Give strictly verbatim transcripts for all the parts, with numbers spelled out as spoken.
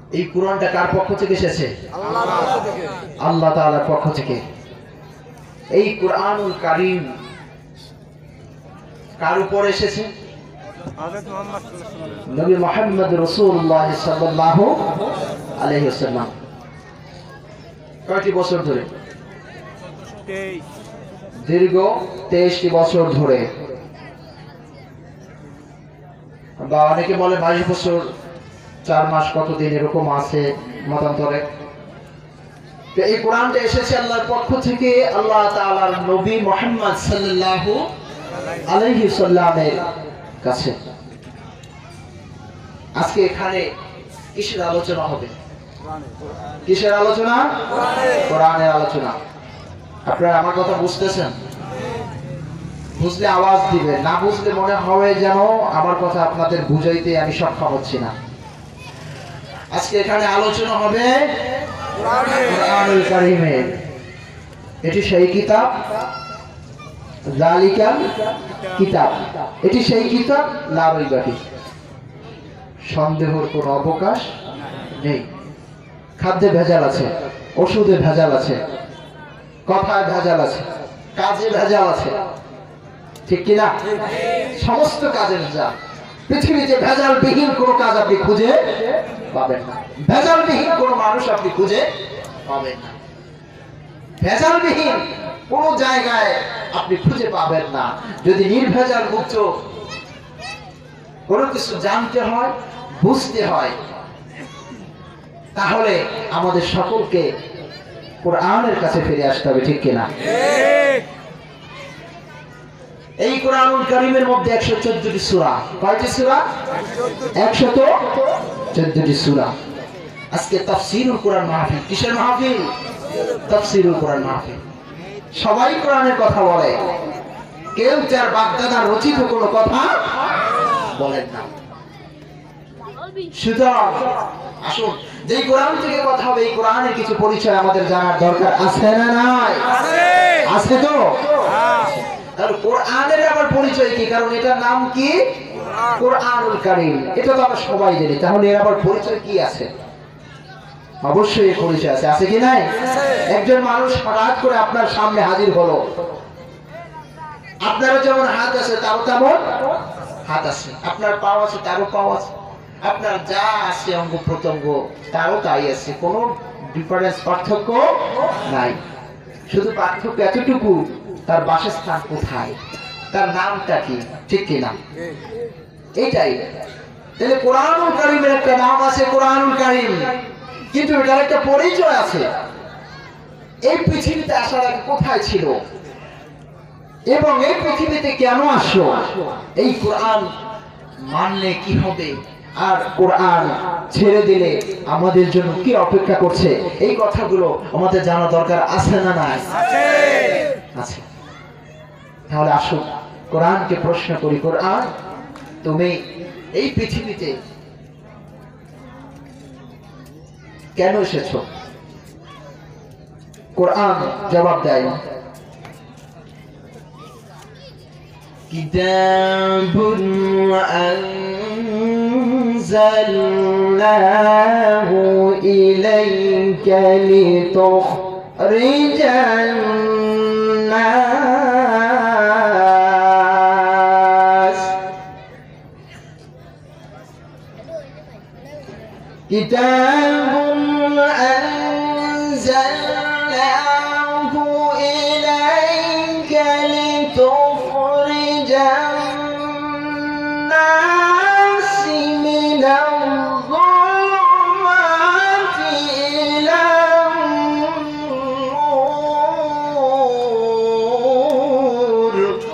এই কোরআনটা কার পক্ষ থেকে এসেছে? আল্লাহ তাআলার পক্ষ থেকে। এই কোরআনুল কারীম কার উপর এসেছে? নবী মুহাম্মদ রাসূলুল্লাহ সাল্লাল্লাহু আলাইহি ওয়াসাল্লাম। কয়টি বছর ধরে? দীর্ঘ তেইশটি বছর ধরে, বা অনেকে বলে বাইশ বছর চার মাস কতদিন এরকম আছে মতান্তরে। তো এই কোরআনটা এসেছে আল্লাহর পক্ষ থেকে, আল্লাহ তাআলার নবী মুহাম্মদ সাল্লাল্লাহু আলাইহি ওয়াসাল্লামের কাছে। আজকে এখানে কিসের আলোচনা হবে? কিসের আলোচনা? কোরআনের আলোচনা। আপনারা আমার কথা বুঝতেছেন? বুঝলে আওয়াজ দিবে, না বুঝলে মনে হবে যেন আমার কথা আপনাদের বুঝাইতে আমি সক্ষম হচ্ছি না। আজকে এখানে আলোচনা হবে কোরআনুল কারীমের। এটি সেই কিতাব, যালিকাল কিতাব, এটি সেই কিতাব লা রাইবা ফীহ, সন্দেহের কোনো অবকাশ নেই। খাদ্যে ভেজাল আছে, ওষুধে ভেজাল আছে, কথায় ভেজাল আছে, কাজে ভেজাল আছে, ঠিক কিনা? সমস্ত কাজের ভেজাল। পৃথিবীতে ভেজাল বিহীন কোনো কাজ আপনি খুঁজে পাবেন না, ভেজাল বিহীন কোনো মানুষ আপনি খুঁজে পাবেন না, ভেজাল বিহীন কোনো জায়গায় আপনি খুঁজে পাবেন না। যদি নির্ভেজাল মুক্ত কোনো কিছু জানতে হয়, বুঝতে হয়, তাহলে আমাদের সকলকে কোরআনের কাছে ফিরে আসতে হবে, ঠিক কিনা? এই কোরআনুল কারীমের মধ্যে একশো চোদ্দটি সূরা। কয়টি সূরা? একশো চোদ্দটি সূরা। আজকে তাফসীরুল কোরআন মাহফিল। কিসের মাহফিল? তাফসীরুল কোরআন মাহফিল। সবাই কোরআনের কথা বলে, কেউ তার বাগদাদা রচিত কোনো কথা বলেন না। সুতরাং আসুন, যেই কোরআন থেকে কথা হবে, এই কোরআনের কিছু পরিচয় আমাদের জানার দরকার আছে না নাই? আছে তো? আর কোরআনের আবার পরিচয় কি? কারণ এটার নাম কি? কোরআনুল কারীম। এটা তো আমরা সবাই জানি, তাহলে এর আবার পরিচয় কি আছে? অবশ্যই এর পরিচয় আছে। আছে কি নাই? একজন মানুষ হঠাৎ করে আপনার সামনে হাজির হলো, আপনারও যেমন হাত আছে তারও তেমন হাত আছে, আপনার পাও আছে তারও পাও আছে, আপনার যা আছে অঙ্গ প্রত্যঙ্গ তারও তাই আছে, কোনো ডিফারেন্স, পার্থক্য নাই। শুধু পার্থক্য এতটুকু, তার বাসস্থান কোথায়, তার নামটা কি, ঠিক কিনা? এইটাই। তাহলে কোরআনুল কারীমের একটা নাম আছে, কোরআনুল কারীম, কিন্তু এটার একটা পরিচয় আছে। এই পৃথিবীতে আসার আগে কোথায় ছিল এবং এই পৃথিবীতে কেন আসলো, এই কোরআন মানলে কি হবে, আর কোরআন ছেড়ে দিলে আমাদের জন্য কি অপেক্ষা করছে, এই কথাগুলো আমাদের জানা দরকার আছে না নাই? আছে। তাহলে আসুন কোরআনকে প্রশ্ন করি, কোরআন তুমি এই পৃথিবীতে কেন এসেছো? কোরআন জবাব দেয়, কিতাবুন আনজালনাহু ইলাইকা লিতুখরিজান নাস, কিতাবুন আনজালনাহু ইলাইকা লিতুখরিজান নাস মিনাল যুলুমাতি ইলান নূর।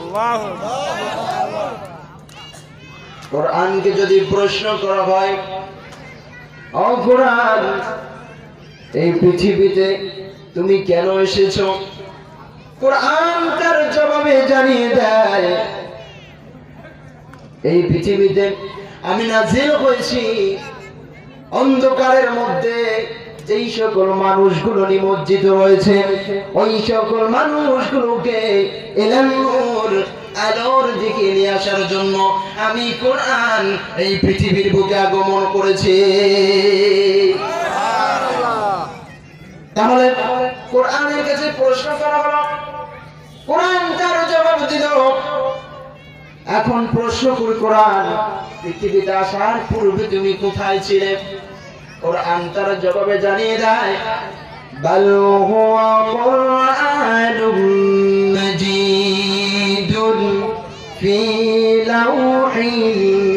কোরআনকে যদি প্রশ্ন করা হয়, ও কোরআন এই পৃথিবীতে তুমি কেন এসেছো, কোরআন তার জবাবে জানিয়ে দেয়, এই পৃথিবীতে আমি নাযিল হয়েছি অন্ধকারের মধ্যে যেই সকল মানুষগুলো নিমজ্জিত রয়েছে, ওই সকল মানুষগুলোকে ইলান নূর, আলোর দিকে নিয়ে আসার জন্য আমি কোরআন এই পৃথিবীর বুকে আগমন করেছি। তাহলে কোরআনের কাছে প্রশ্ন করা হলো, কোরআন তার জবাব দিল। এখন প্রশ্ন করি, কোরআন পৃথিবীতে আসার পূর্বে তুমি কোথায় ছিলে? কোরআন তার জবাবে জানিয়ে দেয়, বাল হুয়া কুরআনুম মাজিদুন ফি লাওহিন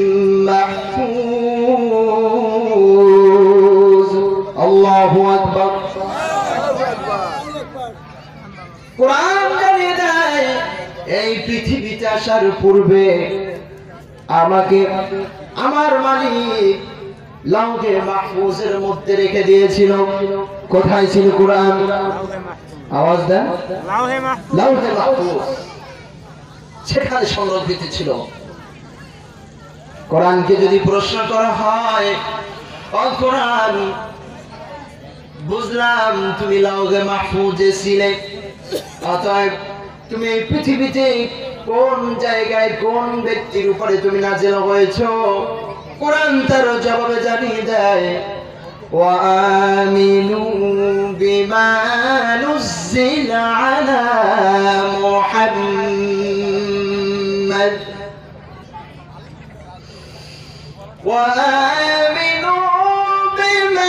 মাহফুজ। আল্লাহু আকবার। কোরআন জানিয়ে দেয়, এই পৃথিবীতে আসার পূর্বে আমাকে আমার মালিক লাউহে মাহফুজের মধ্যে রেখে দিয়েছিল। কোথায় ছিল কোরআন? আওয়াজ দেন। লাউহে মাহফুজ, সেখানে সংরক্ষিত ছিল। কোরআনকে যদি প্রশ্ন করা হয়, ও কোরআন, বুঝলাম তুমি লাউহে মাহফুজে ছিলে, অতএব তুমি এই পৃথিবীতে কোন জায়গায় কোন ব্যক্তির উপরে তুমি নাযিল হয়েছো? কোরআন তার জবাবে জানিয়ে দেয়, ওয়া আমিনু বিমা নুযিলা আলা মুহাম্মাদ ওয়া আমিনু বিমা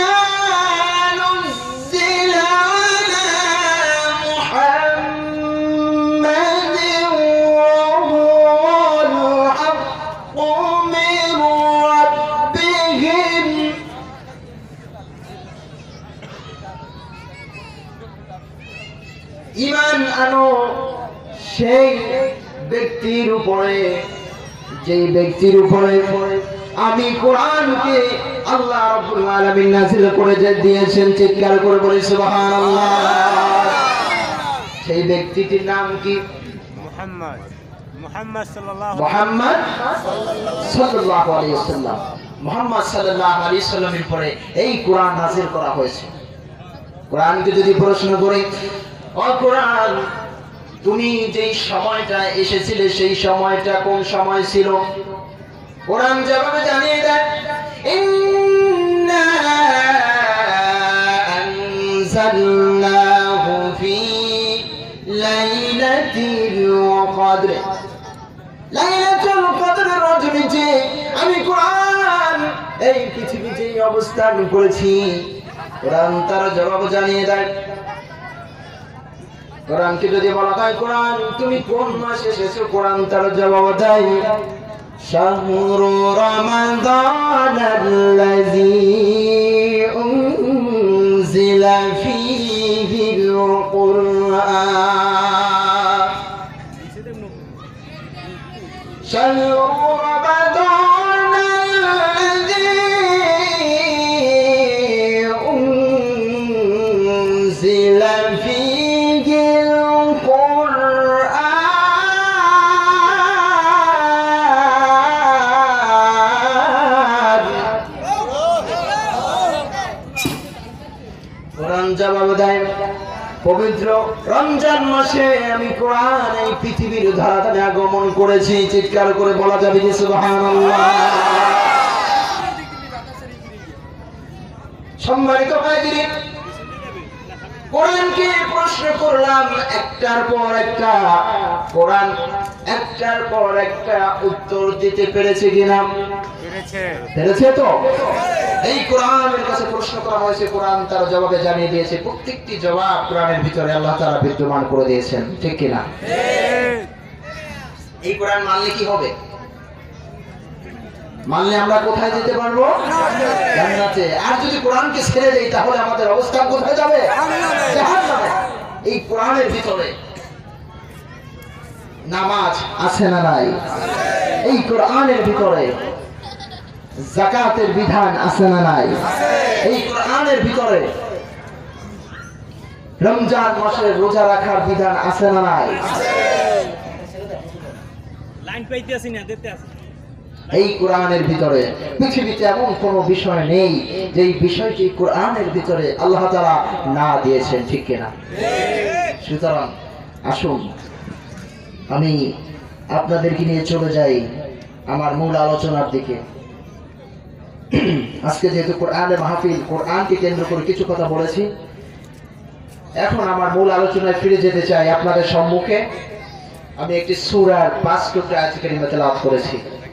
নুযিলা আলা মুহাম্মাদ ওয়া হুয়াল হাক্কু মির রাব্বিহিম। ঈমান আনো সেই ব্যক্তির উপরে, যেই ব্যক্তির উপরে আমি কোরআনকে আল্লাহ রাব্বুল আলামিন নাযিল করে দিয়েছেন। চিৎকার করে বলি সুবহানাল্লাহ। সেই ব্যক্তিটির নাম কি? মুহাম্মদ। মুহাম্মদ সাল্লাল্লাহু মুহাম্মদ সাল্লাল্লাহু আলাইহি ওয়াসাল্লাম। মুহাম্মদ সাল্লাল্লাহু আলাইহি ওয়াসাল্লামের উপরে এই কোরআন নাযিল করা হয়েছে। কোরআনকে যদি প্রশ্ন করি, ও কোরআন, তুমি যেই সময়টা এসেছিলে সেই সময়টা কোন সময় ছিল? কোরআন জবাবে জানিয়ে দেয়, ইন্না আনজালনাহু ফি লাইলাতিল কদর। লাইলাতুল কদরের রাতে আমি কোরআন এই পৃথিবীতে অবস্থান করেছি। কোরআন তার জবাব জানিয়ে দেয়। কোরআনকে যদি বলা হয়, কোরআন তুমি কোন মাসে এসেছো? কোরআন তার জবাব দেয়, শাহরু রমাদানাল্লাযী উনজিলা ফীহিল কুরআন। শাহরু রমাদানাল্লাযী উনজিলা ফীহিল জবাব দেয়, পবিত্র রমজান মাসে আমি কোরআন এই পৃথিবীর ধারাতে আগমন করেছি। চিৎকার করে বলা যাবে যে সুবহানাল্লাহ। সম্মানিত হাজিরিন, কোরআনকে প্রশ্ন করলাম একটার পর একটা, কোরআন একটার পর একটা উত্তর দিতে পেরেছে কিনা? পেরেছে। পেরেছে তো? এই কোরআনের কাছে প্রশ্ন করা হয়েছে, কোরআন তার জবাবে জানিয়ে দিয়েছে। প্রত্যেকটি জবাব কোরআনের ভিতরে আল্লাহ তাআলা বিদ্যমান করে দিয়েছেন, ঠিক কিনা? এই কোরআন মানলে কি হবে? মানলে আমরা কোথায় যেতে পারবো? জান্নাতে। আর যদি কোরআনকে ছেড়ে দেই তাহলে আমাদের অবস্থা কোথায় যাবে? জাহান্নামে। এই কোরআনের ভিতরে নামাজ আছে না নাই? এই কোরআনের ভিতরে যাকাতের বিধান আছে না নাই? এই কোরআনের ভিতরে রমজান মাসে রোজা রাখার বিধান আছে না নাই? লাইন পাইতেছি না, দেখতে আছে। এই কোরআনের ভিতরে পৃথিবীতে এমন কোনো বিষয় নেই যে এই বিষয়টি কোরআনের ভিতরে আল্লাহ তাআলা না দিয়েছেন, ঠিক কিনা? সুতরাং আসুন আমি আপনাদেরকে নিয়ে চলে যাই আমার মূল আলোচনার দিকে। আজকে যেহেতু কোরআনের মাহফিল, কোরআনকে কেন্দ্র করে কিছু কথা বলেছি, এখন আমার মূল আলোচনায় ফিরে যেতে চাই। আপনাদের সম্মুখে আমি একটি সূরার পাঁচ টুকরা আয়াত কারিমা তেলাওয়াত করেছি।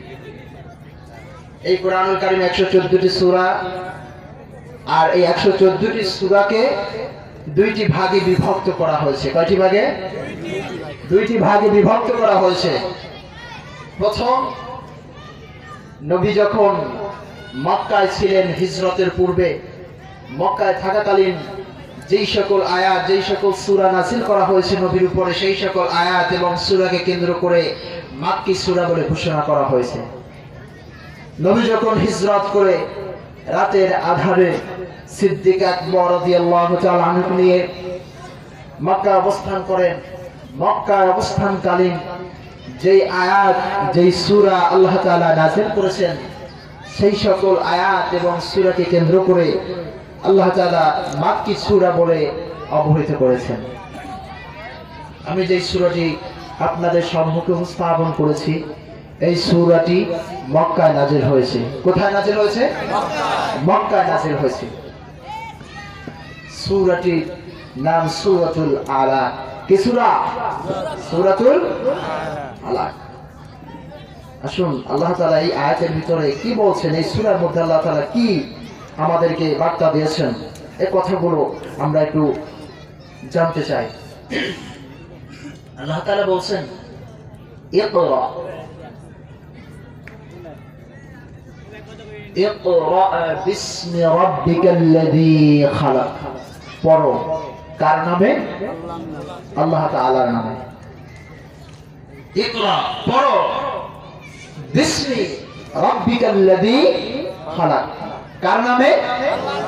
এই কোরআনুল কারীম একশো চোদ্দটি সূরা, আর এই একশো চোদ্দটি সূরাকে দুইটি ভাগে বিভক্ত করা হয়েছে। কয়টি ভাগে? দুইটি ভাগে বিভক্ত করা হয়েছে। প্রথম, নবী যখন মক্কায় ছিলেন হিজরতের পূর্বে, মক্কায় থাকাকালীন যেই সকল আয়াত, যেই সকল সূরা নাযিল করা হয়েছে নবীর উপরে, সেই সকল আয়াত এবং সূরাকে কেন্দ্র করে মাক্কি সূরা বলে ঘোষণা করা হয়েছে। নবী যখন হিজরত করে রাতের আধারে সিদ্দিক আকবর রাদিয়াল্লাহু তাআলা আনহু নিয়ে মক্কা অবস্থান করেন, মক্কায় অবস্থানকালীন যেই আয়াত, যেই সূরা আল্লাহ তাআলা নাযিল করেছেন, সেই সকল আয়াত এবং সূরাকে কেন্দ্র করে আল্লাহ তাআলা মাক্কি সূরা বলে অবহিত করেছেন। আমি যেই সূরাটি আপনাদের সম্মুখে উপস্থাপন করেছি, এই সূরাটি মক্কায় নাযিল হয়েছে। কোথায় নাযিল হয়েছে? মক্কায় নাযিল হয়েছে। সূরাটির নাম সূরাতুল আলাক। কি সূরা? সূরাতুল আলাক। আসুন আল্লাহ তাআলা এই আয়াতের ভিতরে কি বলছেন, এই সূরার মধ্যে আল্লাহ তাআলা কি আমাদেরকে বার্তা দিয়েছেন, এই কথাগুলো আমরা একটু জানতে চাই। আল্লাহ তাআলা বলছেন, ইকরা ইকরা বিসমি রাব্বিকাল্লাযী খালাক। পড়ো, কার নামে? আল্লাহ তাআলার নামে। ইকরা, পড়ো, বিসমি রাব্বিকাল্লাযী খালাক, কার নামে?